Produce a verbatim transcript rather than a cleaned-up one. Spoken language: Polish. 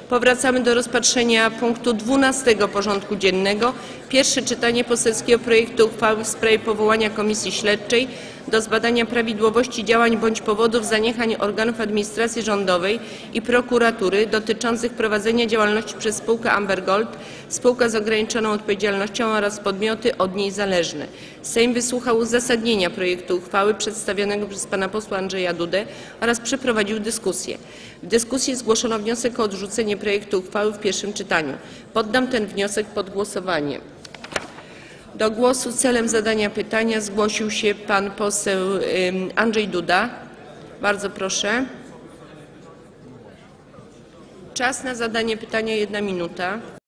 Powracamy do rozpatrzenia punktu dwunastego porządku dziennego. Pierwsze czytanie poselskiego projektu uchwały w sprawie powołania Komisji Śledczej do zbadania prawidłowości działań bądź powodów zaniechań organów administracji rządowej i prokuratury dotyczących prowadzenia działalności przez spółkę Amber Gold, spółkę z ograniczoną odpowiedzialnością oraz podmioty od niej zależne. Sejm wysłuchał uzasadnienia projektu uchwały przedstawionego przez pana posła Andrzeja Dudę oraz przeprowadził dyskusję. W dyskusji zgłoszono wniosek o odrzucenie projektu uchwały w pierwszym czytaniu. Poddam ten wniosek pod głosowanie. Do głosu celem zadania pytania zgłosił się pan poseł Andrzej Duda. Bardzo proszę. Czas na zadanie pytania jedna minuta.